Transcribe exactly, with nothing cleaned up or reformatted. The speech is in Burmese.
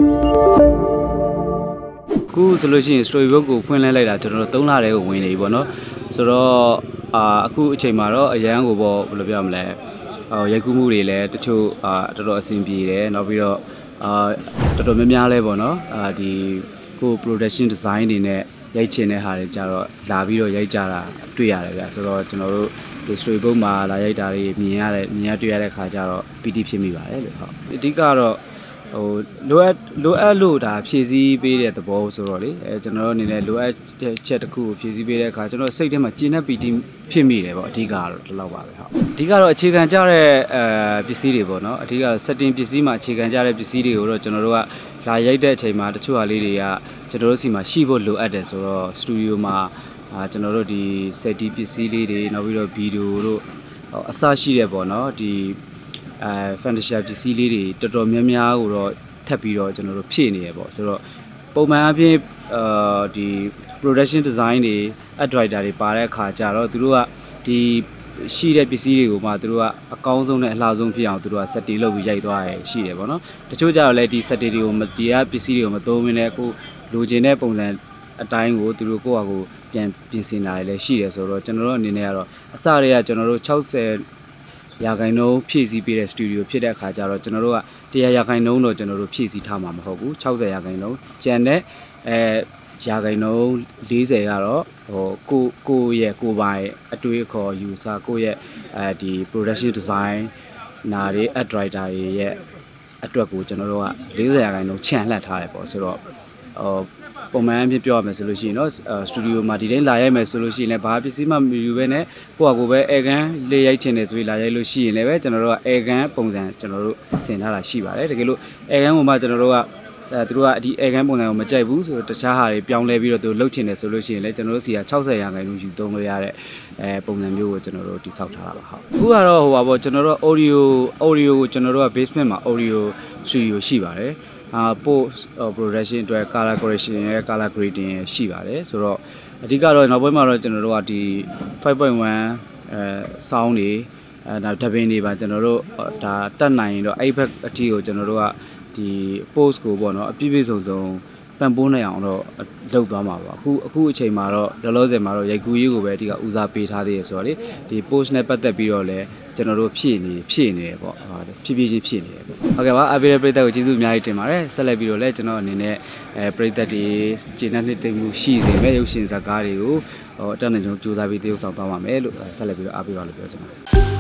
Ku solution storybookကိုဖွင့်လဲလိုက်တာကျွန်တော်တို့သုံးလတည်းကိုဝင်နေပြီပေါ့နော်ဆိုတော့အာအခုအချိန်မှာတော့အရန်ကိုပေါ့ဘယ်လိုပြောမလဲဟိုရိုက်ကူးမှုတွေလည်းတချို့အာတော်တော်အဆင်ပြေတယ်နောက်ပြီးတော့အာတော်တော်များများလဲပေါ့နော်အာဒီကို production design တွေနဲ့ရိုက်ချင်တဲ့ဟာတွေကြတော့လာပြီးတော့ရိုက်ကြတာတွေ့ရတယ်ဗျဆိုတော့ကျွန်တော်တို့ဒီ storybook မှာလာရိုက်တာတွေမြင်ရတဲ့မြင်ရတွေ့ရတဲ့ခါကျတော့ပီတိဖြစ်မိပါတယ်လို့ဟုတ်အဓိကတော့ဟိုလိုအပ်လိုအပ်လို့ဒါဖြည့်ဆည်းပေးတဲ့သဘောဆိုတော့လေအဲကျွန်တော်တို့အနေနဲ့လိုအပ်တဲ့ချက်တစ်ခုကိုဖြည့်ဆည်းပေးတဲ့အခါကျွန်တော်စိတ်ထဲမှာကျဉ်းတဲ့ပီတိဖြစ်မိတယ်ပေါ့အဓိကတော့ဒီလောက်ပါပဲဟုတ်အဓိကတော့အခြေခံကြတဲ့အဲပစ္စည်းတွေပေါ့နော်အဓိက setting ပစ္စည်းမှာအခြေခံကြတဲ့ပစ္စည်းတွေကိုတော့ကျွန်တော်တို့ကလာရိုက်တဲ့အချိန်မှာတချို့ဟာလေးတွေကကျွန်တော်တို့စီမှာရှိဖို့လိုအပ်တယ်ဆိုတော့ studio မှာအာကျွန်တော်တို့ဒီ setting ပစ္စည်းလေးတွေနောက်ပြီးတော့ video တို့အစရှိတယ်ပေါ့နော်ဒီအဲ fantasy ပစ္စည်းလေးတွေတော်တော်များများကိုတော့ထပ်ပြီးတော့ကျွန်တော်တို့ဖြည့်နေရပေါ့ဆိုတော့ပုံမှန်အဖြစ်အာဒီ production design တွေ art director တွေပါတဲ့အခါကျတော့သူတို့ကဒီရှိတဲ့ပစ္စည်းတွေကိုမှသူတို့ကအကောင်းဆုံးနဲ့အလှဆုံးဖြစ်အောင်သူတို့က setting လုပ်ပြီးရိုက်သွားရရှိတယ်ပေါ့နော်တချို့ကြတော့လည်းဒီ setting တွေကိုဒီကပစ္စည်းတွေကိုမသုံးဘဲနဲ့အခုလိုချင်တဲ့ပုံစံအတိုင်းကိုသူတို့ကိုယ့်ဟာကိုပြန်ပြင်ဆင်တာလည်းရှိတယ်ဆိုတော့ကျွန်တော်တို့အနေနဲ့ကတော့အစတည်းကကျွန်တော်တို့၆၀ရာခိုင်နှုန်းဖြည့်ဆည်းပေးတဲ့ studio ဖြစ်တဲ့အခါကျတော့ကျွန်တော်တို့က၁၀၀ရာခိုင်နှုန်းတော့ကျွန်တော်တို့ဖြည့်ဆည်းထားမှာမဟုတ်ဘူး၆၀ရာခိုင်နှုန်းကျန်တဲ့အဲရာခိုင်နှုန်း၄၀ကတော့ဟိုကိုကိုရဲ့ကိုပိုင်အတွေးအခေါ် user ကိုရဲ့အဲဒီ production design နာတွေ art director တွေရဲ့အတွက်ကိုကျွန်တော်တို့က၄၀ရာခိုင်နှုန်းချန်လှပ်ထားတယ်ပေါ့ဆိုတော့ဟိုပုံမှန်အဖြစ်ပြောရမယ်ဆိုလို့ရှိရင်เนาะစတူဒီယိုမှာဒီတိုင်းလာရိုက်မယ်ဆိုလို့ရှိရင်လည်းဘာပစ္စည်းမှမယူဘဲနဲ့ကိုယ့်ဟာကိုယ်ပဲအဲကန်လေးရိုက်ချင်တယ်ဆိုပြီးလာရိုက်လို့ရှိရင်လည်းပဲကျွန်တော်တို့ကအဲကန်ပုံစံကျွန်တော်တို့ဆင်ထားတာရှိပါတယ်တကယ်လို့အဲကန်ပုံမှကျွန်တော်တို့ကအဲသူတို့ကဒီအဲကန်ပုံစံကိုမကြိုက်ဘူးဆိုတော့တခြားဟာတွေပြောင်းလဲပြီးတော့သူလှုပ်ချင်တယ်ဆိုလို့ရှိရင်လည်းကျွန်တော်တို့စီက၆၀ရာခိုင်နှုန်းယူသုံးလို့ရတဲ့အဲပုံစံမျိုးကိုကျွန်တော်တို့တိစောက်ထားတာပါဟုတ်အခုကတော့ဟိုပါပေါ့ကျွန်တော်တို့ audio audio ကိုကျွန်တော်တို့က basement မှာ audio studio ရှိပါတယ်အာ post production အတွက် color correction ရဲ့ color grading ရဲ့ရှိပါတယ်ဆိုတော့အဓိကတော့နောက်ပိုင်းမှာတော့ကျွန်တော်တို့ကဒီ five point one အဲ sound တွေအဲနောက် dubbing တွေပါကျွန်တော်တို့ဒါတက်နိုင်ရင်တော့အဲ့ဘက်အထိကိုကျွန်တော်တို့ကဒီ post ကိုပေါ့နော်အပြည့်ပြည့်စုံစုံပံ့ပိုးနိုင်အောင်တော့လုပ်သွားမှာပါအခုအခုအချိန်မှာတော့လောလောဆယ်မှာတော့ရိုက်ကူးရေးကိုပဲအဓိကဦးစားပေးထားသေးရဆိုတော့လေဒီ post နဲ့ပတ်သက်ပြီးတော့လည်းကျွန်တော်တို့ဖြည့်နေဖြည့်နေတယ်ပေါ့ဖြည်းဖြည်းချင်းဖြည့်နေတယ်ပေါ့ဟုတ်ကဲ့ပါအပိရပရိသတ်ကိုကျေးဇူးအများကြီးတင်ပါတယ်ဆက်လက်ပြီးတော့လည်းကျွန်တော်အနေနဲ့အဲပရိသတ်တွေကျေနပ်နှစ်သိမ့်မှုရှိစေမဲ့ရုပ်ရှင်ဇာတ်ကားတွေကိုဟိုအတက်နိုင်ဆုံးကြိုးစားပြီးတရုပ်ဆောင်သွားပါမယ်လို့ဆက်လက်ပြီးတော့အားပေးပါလို့ပြောချင်ပါတယ်